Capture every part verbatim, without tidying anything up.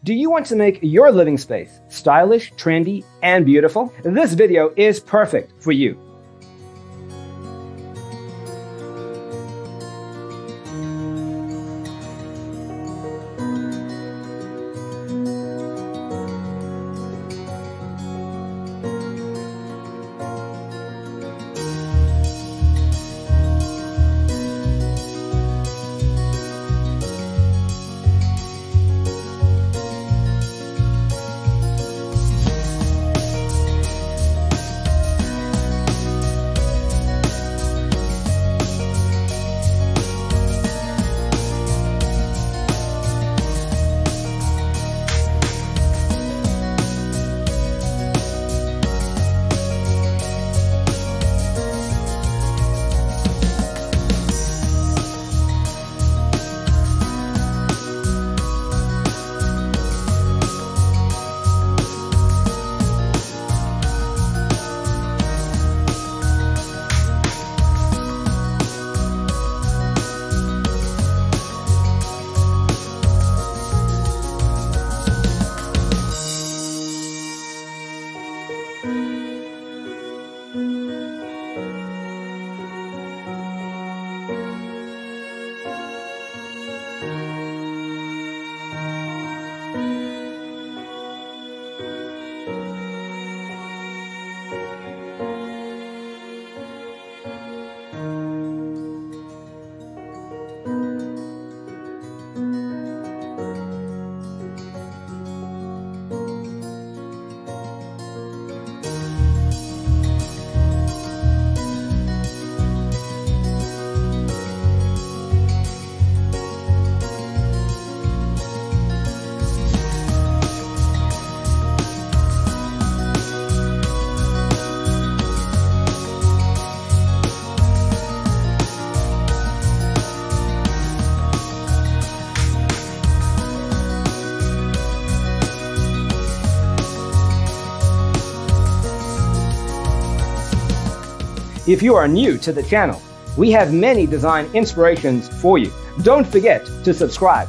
Do you want to make your living space stylish, trendy, and beautiful? This video is perfect for you. If you are new to the channel, we have many design inspirations for you. Don't forget to subscribe.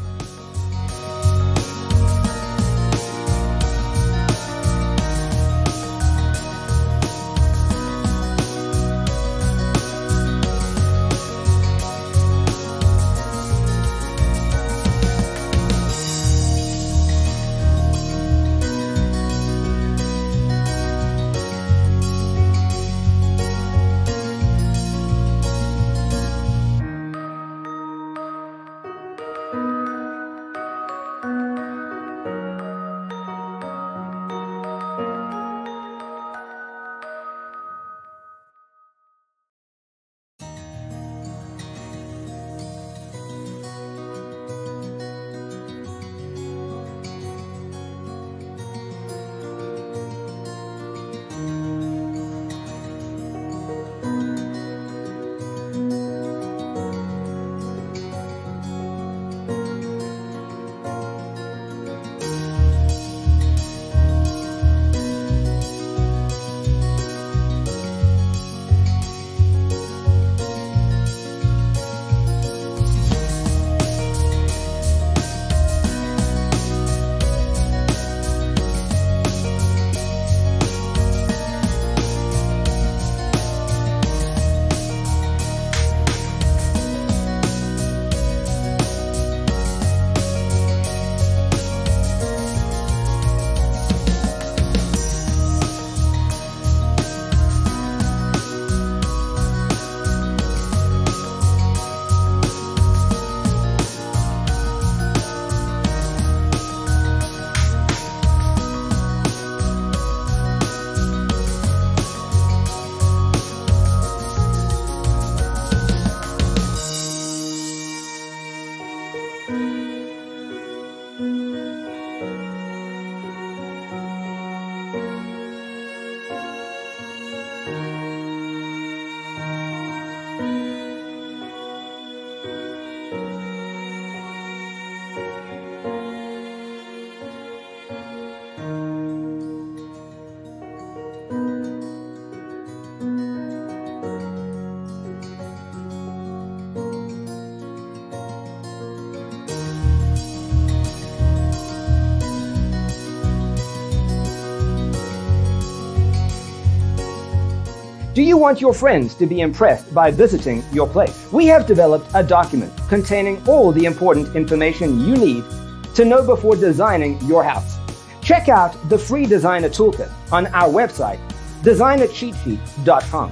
Do you want your friends to be impressed by visiting your place? We have developed a document containing all the important information you need to know before designing your house. Check out the free designer toolkit on our website, designer cheat sheet dot com.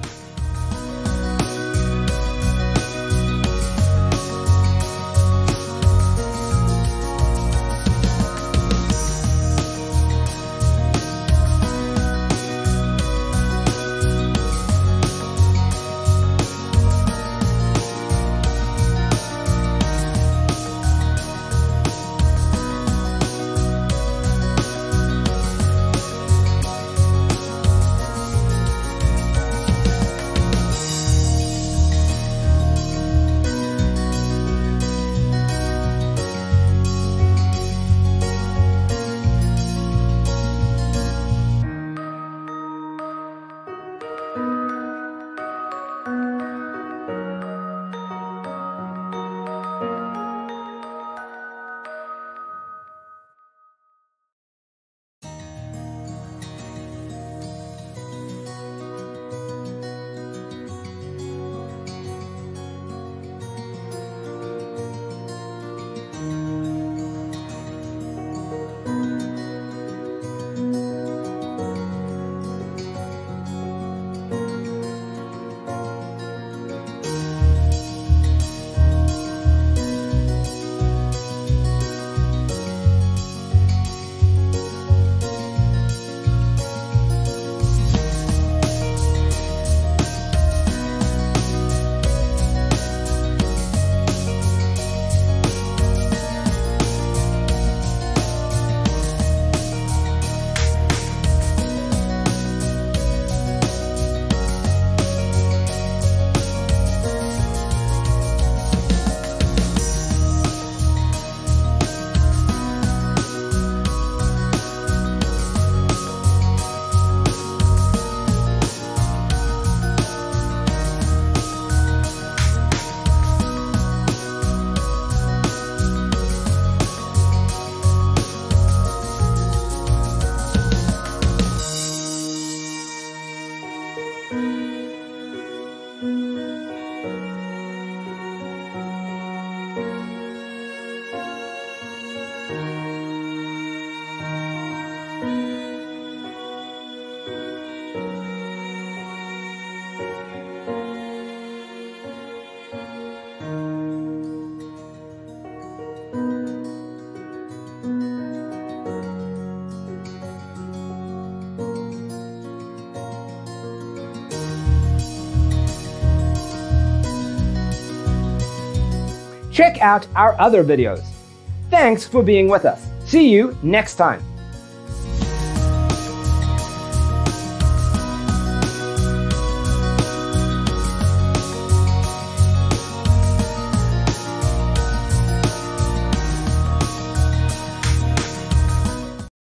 Check out our other videos. Thanks for being with us. See you next time.